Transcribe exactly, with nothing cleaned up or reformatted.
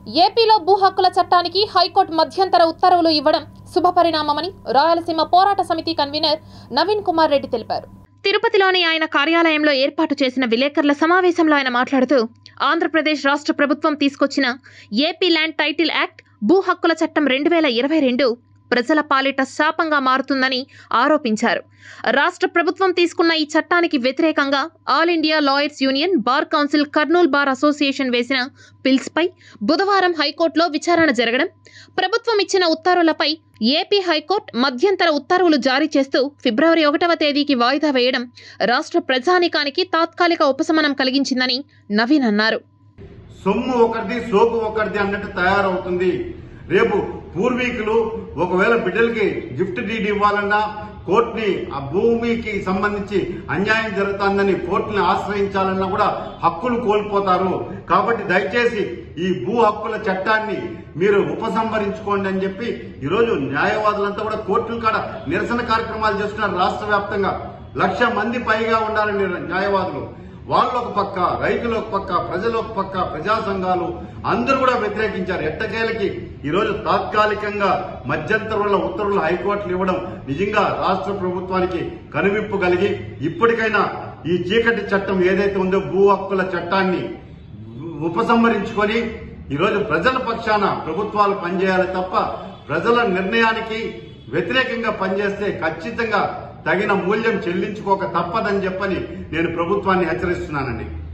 ఏపీలో భూ హక్కుల చట్టానికి హైకోర్టు మధ్యంతర ఉత్తర్వులు ఇవ్వడం శుభపరిణామమని రాయలసీమ పోరాట సమితి కన్వీనర్ నవీన్ కుమార్ రెడ్డి తెలిపారు. తిరుపతిలోని ఆయన కార్యాలయంలో ఏర్పాటు చేసిన విలేకరుల సమావేశంలో ఆయన మాట్లాడుతూ, ఆంధ్రప్రదేశ్ రాష్ట్ర ప్రభుత్వం తీసుకొచ్చిన ఏపీ ల్యాండ్ టైటిల్ యాక్ట్ భూ హక్కుల చట్టం రెండు వేల ఇరవై రెండు ప్రజల పాలిట శాపంగా మారుతుందని ఆరోపించారు. రాష్ట్ర ప్రభుత్వం తీసుకున్న ఈ చట్టానికి వ్యతిరేకంగా all India lawyers union, bar council, Kurnool bar association వేసిన పిల్స్పై బుధవారం హైకోర్టులో విచారణ జరగడం, ప్రభుత్వం ఇచ్చిన ఉత్తర్వులపై ఏపీ హైకోర్టు మధ్యంతర ఉత్తర్వులు జారీ చేస్తూ ఫిబ్రవరి ఒకటవ తేదీకి వాయిదా వేయడం రాష్ట్ర ప్రజానికానికి తాత్కాలిక ఉపశమనం కలిగించిందని నవీన్ అన్నారు. సొమ్ము ఒకరిది, సోకు ఒకరిది అన్నట్టు తయారవుతుంది. రేపు పూర్వీకులు ఒకవేళ బిడ్డలకి గిఫ్ట్ డీడ్ ఇవ్వాలన్నా కోర్టుని ఆ భూమికి సంబంధించి అన్యాయం జరుగుతుందని కోర్టుని ఆశ్రయించాలన్నా కూడా హక్కులు కోల్పోతారు. కాబట్టి దయచేసి ఈ భూ హక్కుల చట్టాన్ని మీరు ఉపసంహరించుకోండి అని చెప్పి ఈరోజు న్యాయవాదులంతా కూడా కోర్టుల కాడ నిరసన కార్యక్రమాలు చేస్తున్నారు. రాష్ట్ర వ్యాప్తంగా లక్ష మంది పైగా ఉండాలని న్యాయవాదులు, వాళ్ళు ఒక పక్క, రైతులు ఒక పక్క, ప్రజలు ఒక పక్క, ప్రజా సంఘాలు అందరూ కూడా వ్యతిరేకించారు. ఎట్టకేలకి ఈరోజు తాత్కాలికంగా మధ్యంతరుల ఉత్తర్వులు హైకోర్టులు ఇవ్వడం నిజంగా రాష్ట్ర ప్రభుత్వానికి కనువిప్పు కలిగి ఇప్పటికైనా ఈ చీకటి చట్టం ఏదైతే ఉందో భూ హక్కుల చట్టాన్ని ఉపసంహరించుకొని ఈరోజు ప్రజల పక్షాన ప్రభుత్వాలు పనిచేయాలి తప్ప ప్రజల నిర్ణయానికి వ్యతిరేకంగా పనిచేస్తే ఖచ్చితంగా తగిన మూల్యం చెల్లించుకోక తప్పదని చెప్పని నేను ప్రభుత్వాన్ని హెచ్చరిస్తున్నానండి.